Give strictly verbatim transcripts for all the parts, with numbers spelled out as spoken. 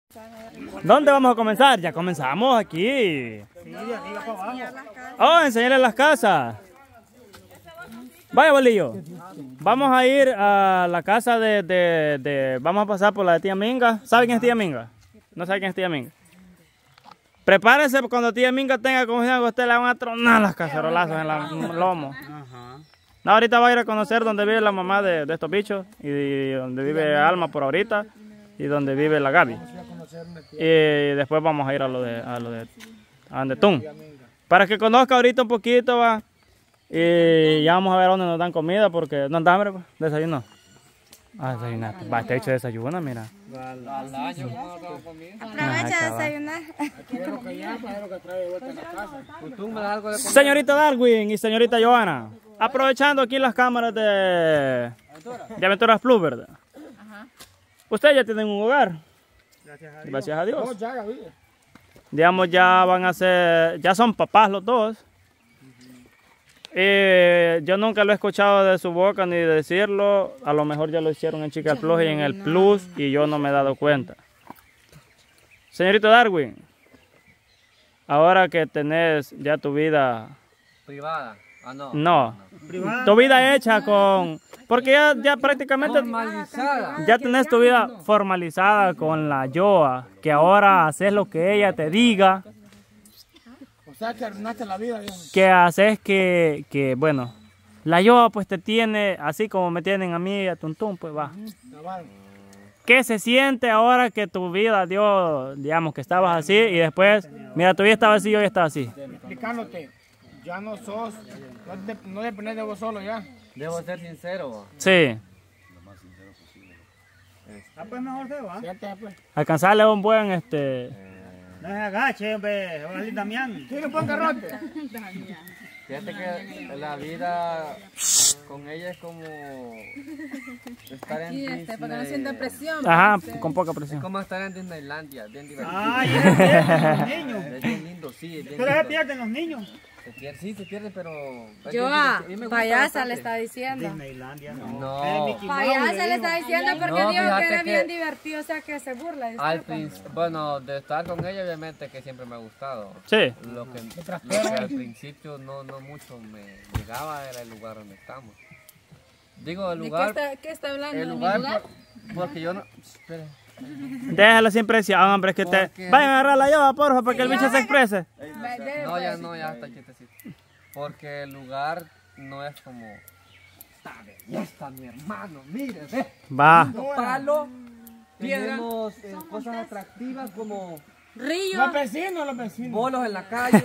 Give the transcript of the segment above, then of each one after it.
¿Dónde vamos a comenzar? Ya comenzamos aquí. Oh, enseñarles las casas. Vaya, bolillo. Vamos a ir a la casa de, de, de... Vamos a pasar por la de tía Minga. ¿Sabe quién es tía Minga? No sabe quién es tía Minga. Prepárese cuando tía Minga tenga confianza que usted le van a tronar las cacerolazos en el lomo. No, ahorita va a ir a conocer donde vive la mamá de, de estos bichos y donde vive Alma por ahorita y donde vive la Gaby. Y después vamos a ir a lo de a lo de a Andetún. Para que conozca ahorita un poquito, va. Y ya vamos a ver dónde nos dan comida porque no anda hambre, pues. Desayuno. Ah, desayunar. Va, te he hecho desayuno, mira. Aprovecha de desayunar. Señorita Darwin y señorita Joana, aprovechando aquí las cámaras de, de Aventuras Plus, ¿verdad? Ajá. Ustedes ya tienen un hogar. Gracias a Dios. Gracias a Dios. Digamos, ya van a ser, ya son papás los dos. Eh, yo nunca lo he escuchado de su boca ni de decirlo. A lo mejor ya lo hicieron en Chica Plus y en el Plus y yo no me he dado cuenta. Señorito Darwin, ahora que tenés ya tu vida privada, ah, no. No, no. Tu vida hecha con... Porque ya, ya prácticamente formalizada. Ya tenés tu vida formalizada con la Yoa, que ahora haces lo que ella te diga. O sea, que arruinaste la vida. Que haces que, que, bueno, la Yoa pues te tiene, así como me tienen a mí y a Tuntún, pues va. ¿Qué se siente ahora que tu vida dio, digamos, que estabas así y después, mira, tu vida estaba así y hoy está así? Explicándote, ya no sos, no, te, no dependes de vos solo ya. Debo ser sincero. Sí. Lo más sincero posible. Ah, pues mejor se va. Alcanzarle un buen, este... No se agache, hombre, Juan Damián. ¿Tiene un buen garrote? Fíjate que la vida con ella es como estar en Disney. Para que no sienta presión. Ajá, con poca Es presión. como estar en Disneylandia, bien divertido. Ay, es bien, los niños. Es bien lindo, sí. Es bien Pero se lindo. pierden los niños. Se pierde, sí, se pierde, pero... es Yo bien a divertido. A mí me gusta payasa bastante. le está diciendo. Disneylandia, no. No. Payasa le está diciendo porque No, dijo que fíjate era que- bien divertido, o sea que se burla. Al disculpa. principio, bueno, de estar con ella obviamente que siempre me ha gustado. Sí. Lo que, lo que al principio no, no mucho me llegaba era el lugar donde estamos. Digo, el ¿De qué lugar... está, qué está hablando? El ¿En lugar, el lugar? por- porque yo no... Espera. Déjalo sin presión, hombre, que te... Porque- Vayan a agarrar la Yoa, porfa, para que el bicho se exprese. No, ya no, ya está quietecito. Porque el lugar no es como... Esta belleza, mi hermano, mire, ve. Va. Palo, tenemos eh, cosas atractivas como Río. Los vecinos, los vecinos. bolos en la calle.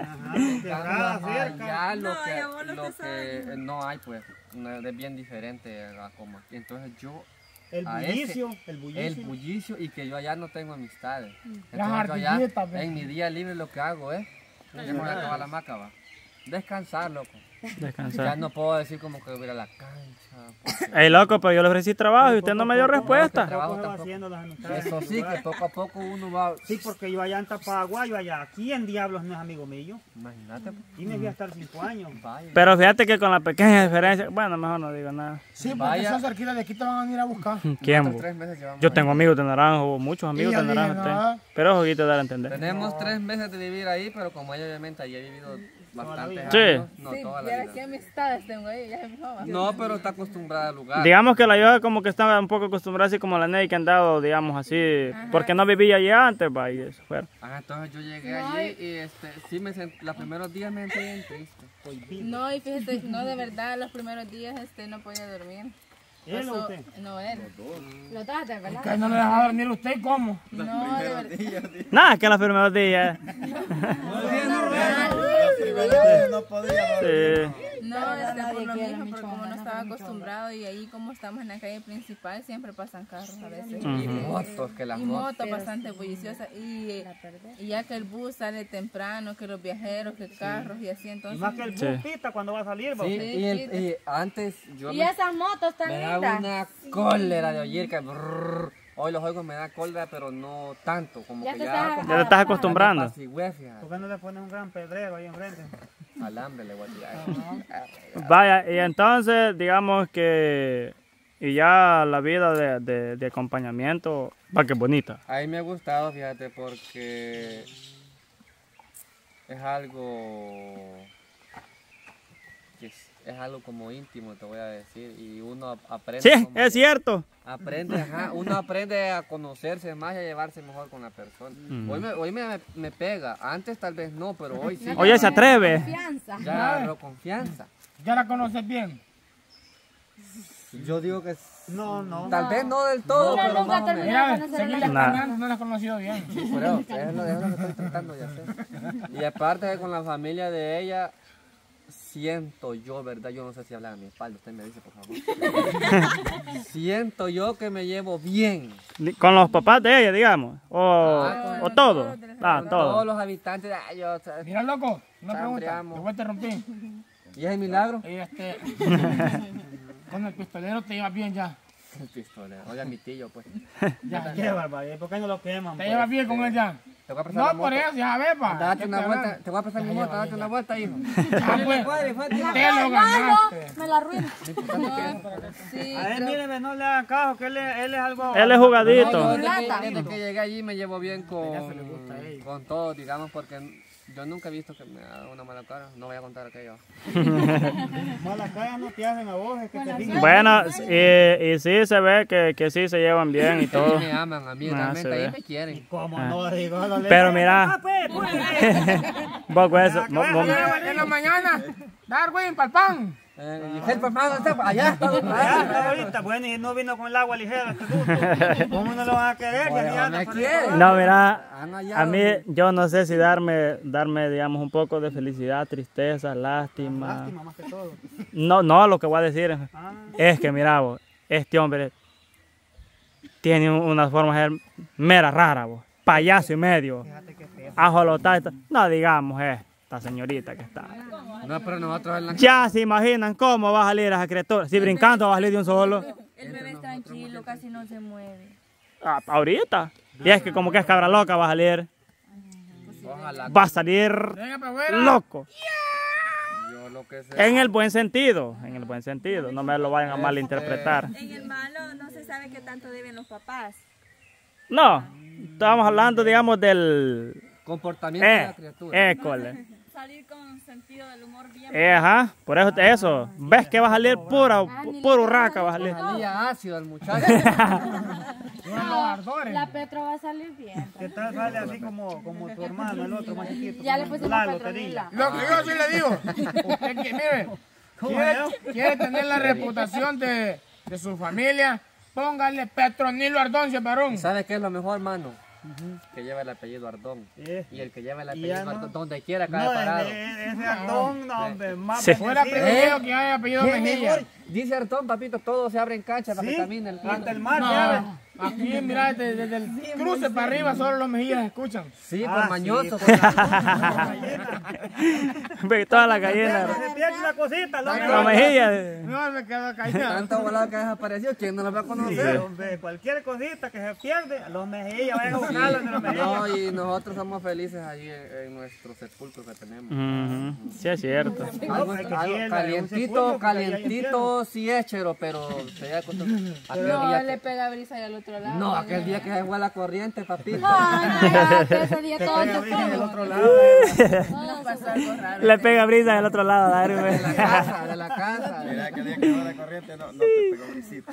cerca. Allá lo No, que, ya bolos lo que que eh, no hay, pues, no, es bien diferente a como aquí. Entonces yo... El a bullicio, ese- el bullicio. El bullicio y que yo allá no tengo amistades. Las Entonces yo allá, ardillitas, ve. en mi día libre lo que hago es, ya me voy a acabar la maca, va. Descansar, loco. Ya Descansar. no puedo decir como que voy a ir a la cancha. porque- Ey, loco, pero yo le ofrecí trabajo y usted no me dio respuesta. trabajo Poco se va tampoco. haciendo las amistades. Eso sí, que poco a poco uno va... Sí, porque yo allá en Tapagua, yo allá. ¿Quién diablos no es amigo mío? Imagínate. pues. Y me voy a estar cinco años. Vaya. Pero fíjate que con la pequeña diferencia... Bueno, mejor no digo nada. Sí, porque Vaya. son cerquita de aquí te van a venir a buscar. ¿Quién? Nosotros bo? tres meses llevamos Yo ahí. tengo amigos de Naranjo, muchos amigos Y de yo dije, Naranjo. no. usted. Pero ojito dar a entender. Tenemos tres meses de vivir ahí, pero como ella obviamente ahí ha vivido bastantes Sí. años, no Sí, toda ya la qué vida. amistades tengo ahí, ya es mi mamá. No, pero está acostumbrada al lugar. Digamos que la Yoa como que estaba un poco acostumbrada así como la Ney que han dado, digamos así, porque no vivía allí antes, va, y eso fue. Ajá, entonces yo llegué allí y este, sí me sent- los primeros días me sentí bien triste. No, y fíjate, no, de verdad, los primeros días este, no podía dormir. ¿Él o Pasó- usted? No, él. Los dos, de verdad. Que no le deja dormir usted, ¿cómo? No, de verdad. Nada, que los primeros días. No podía. Sí. No, este, por lo mismo, porque como no estaba acostumbrado y ahí como estamos en la calle principal, siempre pasan carros a veces. Y motos, que las Y motos. moto bastante bulliciosa. Y, y ya que el bus sale temprano, que los viajeros, que carros y así, Y entonces... más que el Sí. bus pita cuando va a salir, va. Sí, usted. y, el- y antes yo Y me, esas motos tan me daba una cólera de oír que brrr. Hoy los oigo me da cólera, pero no tanto, como Ya que te ya... estás- como- Ya te estás acostumbrando. ya me apacigué, fíjate. ¿Por qué no le pones un gran pedrero ahí enfrente? Alambre le voy a tirar. Vaya, y entonces digamos que y ya la vida de, de- de acompañamiento Va, qué bonita. Ahí me ha gustado, fíjate, porque es algo que es, es algo como íntimo, te voy a decir, y uno ap- aprende. Sí, como- es cierto. Aprende, ajá, uno aprende a conocerse más y a llevarse mejor con la persona. Mm. Hoy, me, hoy me, me pega, antes tal vez no, pero hoy sí. Oye, se atreve. Confianza. Ya agarró confianza. ¿Ya la conoces bien? Yo digo que No, no. tal vez no del todo, Mira, pero nunca más o menos. terminó. Mira, seguirle Nah. caminando, no la has conocido bien. Por eso, es lo, es lo que estoy tratando de hacer. Y aparte de con la familia de ella, siento yo, ¿verdad? Yo no sé si habla a mi espalda, usted me dice, por favor. Siento yo que me llevo bien Con los papás de ella, digamos. O, Ah, o todo. Ah, con todos todo. los habitantes de ay, yo, o sea, Mira, loco, una pregunta. Chambreamos. Te voy a interrumpir. ¿Y es el milagro? Y este, con el pistolero te llevas bien ya. El pistolero, oiga mi tío, pues. Ya, Qué ya. barbaridad. ¿Por qué no lo queman? Te pues? llevas bien con él ya. Te voy a prestar la No, moto. por eso, ya ves, pa. Date ¿Qué una te vuelta, hablan? te voy a prestar mi moto, date una vuelta, hijo. Ah, pues, Fuerte, fuerte. te lo ganaste. Me la arruino. Sí, A él, creo- míreme, no le hagan caso, que él, es- él es algo... Él es No, yo jugadito. desde que, Plata. desde que llegué allí me llevo bien con, con todos, digamos, porque yo nunca he visto que me haga una mala cara. No voy a contar aquello. Malas caras no te hacen a vos, es que te rinden. Bueno, y, y sí se ve que, que sí se llevan bien y A todo. mí me aman, a mí Ah, realmente se ahí ve. me quieren. ¿Cómo no? Digo, no le- Pero mira, Ah, pues, pues. vos con eso, vos- vos- En la mañana, Darwin, pa'l pan. Eh, y el papá, ¿dónde está? Allá está. Ya está ahorita, bueno, y no vino con el agua ligera este gusto. ¿Cómo no lo van a querer? Bueno, Ya me anda, quiere. no, mira, Han hallado. a mí yo no sé si darme, darme, digamos, un poco de felicidad, tristeza, lástima. Lástima más que todo. No, no, lo que voy a decir Ah, es que, mira, vos, este hombre tiene un- una forma de ser mera rara, vos. Payaso y medio. fíjate que feo. Ajolotá y tal. No, digamos, esta señorita que está. No, pero nosotros en la Ya se imaginan cómo va a salir esa criatura. Si brincando va a salir de un solo. El bebé es tranquilo, casi no se mueve. Ah, ahorita. Y es que como que es cabra loca va a salir. Ojalá. Va a salir Venga para afuera. loco. Yo lo que sé. En el buen sentido. En el buen sentido. No me lo vayan a malinterpretar. En el malo no se sabe qué tanto deben los papás. No. Estábamos hablando, digamos, del... Comportamiento de la Eh, criatura. école. Salir con sentido del humor bien. Eh, ajá, por eso eso. ¿Ves que va a salir pura, pu- puro raca va a salir? Salía ácido el muchacho. Llevan los ardores. La Petro va a salir bien. ¿Qué tal sale así como, como tu hermano, el otro más chiquito? Ya le como pusimos Lalo, Petronila. Lo que yo sí le digo, usted que, mire, quiere, quiere tener la reputación de, de su familia, póngale Petronilo Ardoncio, varón. ¿Sabes qué es lo mejor, mano? Que lleva el apellido Ardón. Eh. Y el que lleva el Y ya apellido no- Ardón, donde quiera cae No, parado. ese, ese Ardón, no, hombre, más Sí. Fuera bendecido. primero que haya apellido ¿Qué Mejía. mejor? Dice Ardón, papito, todo se abre en cancha para Sí, que camine el hasta el pino. mar, No, ¿sabes? aquí, mira, desde, desde el cruce para arriba, solo los Mejillas escuchan. Sí, Ah, por sí, mañoso. por la- Ve toda la gallina. Se pierde una cosita, loco. La mejilla. No, me quedo callado. Tanto volado que ha desaparecido, ¿quién no lo va a Sí, conocer? hombre, cualquier cosita que se pierde, los mejillas, vayan a buscarlos de los mejillas. No, y nosotros somos felices allí en, en nuestro sepulcro que tenemos. Ujú, sí, es cierto. Algo, hay que algo sí, el- un sepulcro, calientito, porque ahí hay calientito sí es, chero, pero se ya acostum- aquel No, día le que, pega brisa ahí al otro lado. no, aquel día que se fue la corriente, papito. No, no, ya, que ese día todo Pega se brisa del fue. otro lado. Nos pasó algo raro. Le pega brisa del otro lado, De la Darwin. casa, de la casa. Mira que el día que va la corriente no, no te pegó brisita.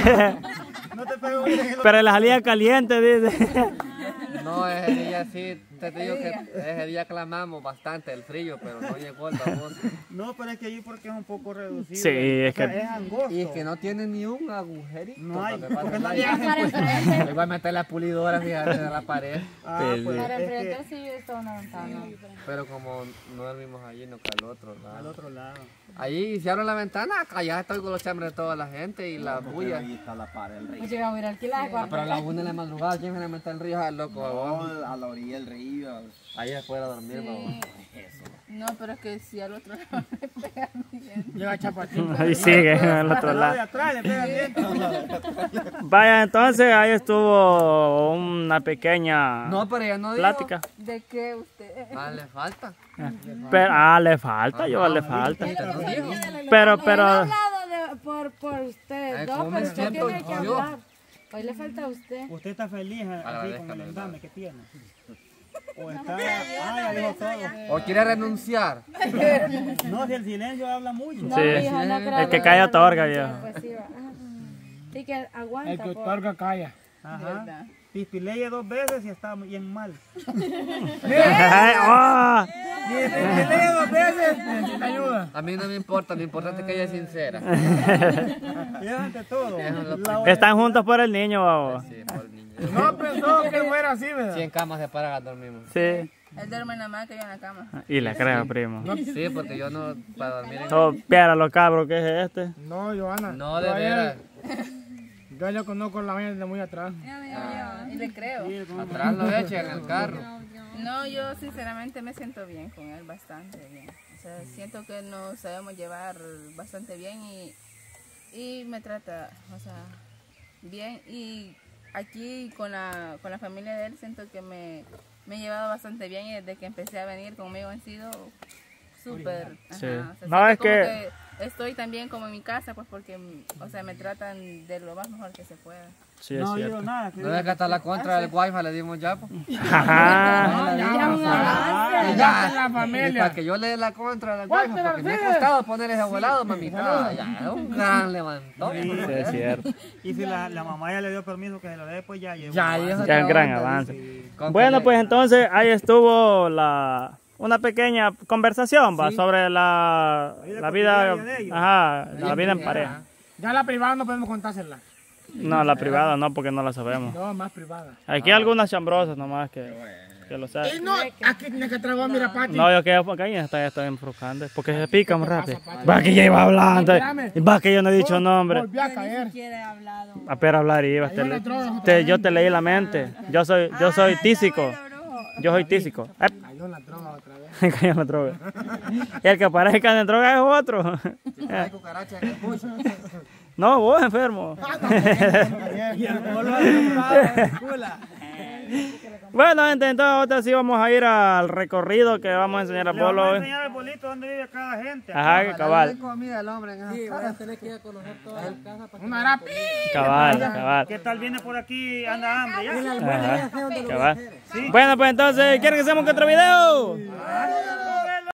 No te pego brisa en el otro Pero la salida caliente, dice. No, ese día sí, te digo que ese día clamamos bastante el frío, pero no llegó el baboso. No, pero es que allí porque es un poco reducido. Sí, es O sea, que- es angosto. Y es que no tiene ni un agujerito. No hay, para que porque pase no el le aire. hacen. Para enfrente, Le voy a meter la pulidora, fíjate, de la pared. Ah, Sí, pues, sí. para es enfrente que sí está una ventana. Pero como no dormimos allí, no que al otro al lado. otro lado. Allí se abre la ventana, allá estoy con los chambres de toda la gente y la bulla. Ahí está la pared del río. Pues llegamos a ir a alquilar. Ah, pero a la una de la madrugada, ¿quién viene a meter el río al loco? babón? No, a la orilla del río. Ahí afuera a dormir, babón. No, pero es que si al otro lado le pegan bien. Llega Chapatín. Ahí sigue, al otro Al lado de lado. atrás le pegan bien. Vaya, entonces ahí estuvo una pequeña No, pero ya no digo. plática. ¿De qué usted? Ah, le falta. Pero, ah, le falta, yo le falta. No dijo. Pero, He pero, hablado de, por, por ustedes Ay, dos, ¿cómo me pero usted siento tiene que yo? hablar. Hoy le falta a usted. ¿Usted está feliz así con el Agradezcame, endame que tiene? ¿O está... Ah, ya dijo todo. ¿O quiere renunciar? No, si el silencio habla mucho. No, Sí. hija, no creo El que que- calla otorga, viejo. Pues sí, va. Sí que aguanta. El que por- otorga calla. Ajá. Pispileye dos veces y está bien mal. Ay, oh. Pispileye dos veces, necesita ayuda. A mí no me importa, lo importante es que ella es sincera. Y es ante todo. La- Están juntos por el niño, babo. Sí, por niño. No pensó que fuera así, ¿verdad? Si en cama se para, dormimos. Sí. Él duerme en la hamaca y yo en la cama. Y la creo, primo. Sí, porque yo no, para dormir en... Oh, piedra los cabros, ¿qué es este? No, Johanna. No, de yo a él- veras. Yo ya conozco la vaina de muy atrás. Y le creo. Atrás lo echen en el carro. No, yo sinceramente me siento bien con él, bastante bien. O sea, siento que nos sabemos llevar bastante bien y, y me trata, o sea, bien. Y aquí con la, con la familia de él siento que me, me he llevado bastante bien y desde que empecé a venir conmigo han sido súper. ajá, Sí. o sea, No, siento es como que- estoy también como en mi casa, pues porque, o sea, me tratan de lo más mejor que se pueda. Sí, es No cierto. digo nada. que No es que hasta la contra del wifi le dimos ya, pues. Ajá. Ya, ya en la Y familia. para que yo le dé la contra del wifi, ¿Cuánto porque me ha la costado poner ese volado, mamita. Ya, es un gran levantón. Sí, es cierto. Y si la, la mamá ya le dio permiso que se lo dé, pues ya llegó. Ya, y eso Ya un otra gran onda, avance. dice. Con Bueno, que pues le- entonces ahí estuvo la una pequeña conversación, va, sobre la, la vida, de ellos. ajá, la vida en pareja. Ya la privada no podemos contársela. No, la privada no, porque no la sabemos. No, más privada. Aquí hay algunas chambrosas nomás que, que lo Y saben. no, aquí tiene que tragó, mira, Pati. No, yo quiero porque ahí está, está enfrucando, porque se pica muy rápido. Va que ya iba hablando, va que yo no he dicho nombre. Volvió a caer. Apenas hablar iba, te le- te- yo te leí la mente. Yo soy, yo soy tísico. Yo soy tísico. Eh, Cayó en la droga otra vez. cayó en la droga. Y el que parece que anda en droga es otro. Hay cucarachas en el bush. No, vos enfermo. Bueno, gente, entonces ahora sí vamos a ir al recorrido que vamos a enseñar al Le vamos Polo a hoy. enseñar el bolito donde vive cada gente. Ajá, cabal, comida el hombre en esa casa. Una arapa. cabal, cabal. ¿Qué tal viene por aquí? Anda hambre ya. Ajá, cabal. Bueno, pues entonces, ¿quieren que hacemos otro video?